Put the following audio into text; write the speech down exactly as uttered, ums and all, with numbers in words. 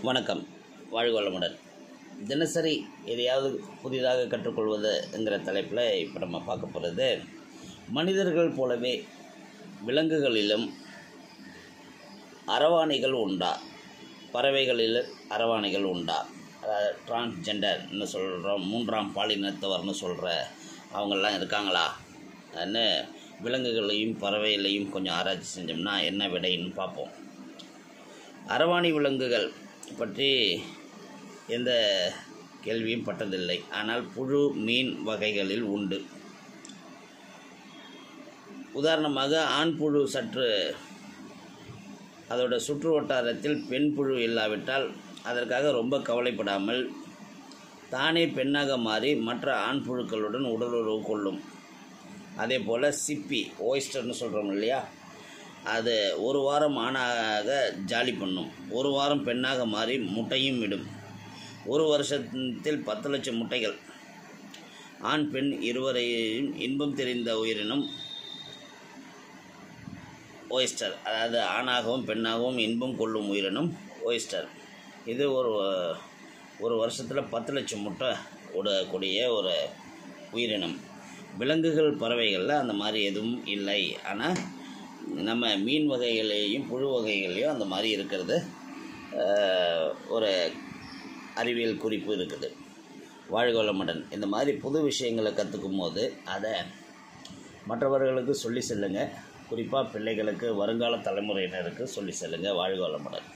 வணக்கம். வாழ்க வளமுடன். தினசரி எதையாவது புதிதாக கற்றுக்கொள்வதுங்கிற தலைப்பில் இப்போ நம்ம பார்க்க போகிறது, மனிதர்கள் போலவே விலங்குகளிலும் அரவாணிகள் உண்டா, பறவைகளில் அரவாணிகள் உண்டா, அதாவது டிரான்ஸ்ஜெண்டர்னு சொல்கிறோம், மூன்றாம் பாலினத்தவர்னு சொல்கிற அவங்கெல்லாம் இருக்காங்களா ன்னு விலங்குகளையும் பறவைகளையும் கொஞ்சம் ஆராய்ச்சி செஞ்சோம்னா என்ன விடைன்னு பார்ப்போம். அரவாணி விலங்குகள் பற்றி எந்த கேள்வியும் பட்டதில்லை, ஆனால் புழு மீன் வகைகளில் உண்டு. உதாரணமாக ஆண் புழு சற்று அதோட சுற்று வட்டாரத்தில் பெண் புழு இல்லாவிட்டால் அதற்காக ரொம்ப கவலைப்படாமல் தானே பெண்ணாக மாறி மற்ற ஆண் புழுக்களுடன் உடலுறவு கொள்ளும். அதே போல் சிப்பி ஓய்ஸ்டர்னு சொல்கிறோம் இல்லையா, அது ஒரு வாரம் ஆணாக ஜாலி பண்ணும், ஒரு வாரம் பெண்ணாக மாறி முட்டையும் விடும். ஒரு வருஷத்தில் பத்து லட்சம் முட்டைகள். ஆண் பெண் இருவரையும் இன்பம் தெரிந்த உயிரினம் ஓய்ஸ்டர், அதாவது ஆணாகவும் பெண்ணாகவும் இன்பம் கொள்ளும் உயிரினம் ஓய்ஸ்டர். இது ஒரு ஒரு வருஷத்தில் பத்து லட்சம் முட்டை விடக்கூடிய ஒரு உயிரினம். விலங்குகள் பறவைகளில் அந்த மாதிரி எதுவும் இல்லை, ஆனால் நம்ம மீன் வகைகளையும் புழு வகைகளையும் அந்த மாதிரி இருக்கிறது ஒரு அறிவியல் குறிப்பு இருக்குது. வாழ்க வளமுடன். இந்த மாதிரி புது விஷயங்களை கற்றுக்கும் போது அதை மற்றவர்களுக்கு சொல்லி செல்லுங்கள். குறிப்பாக பிள்ளைகளுக்கு, வருங்கால தலைமுறையினருக்கு சொல்லி செல்லுங்கள். வாழ்க வளமுடன்.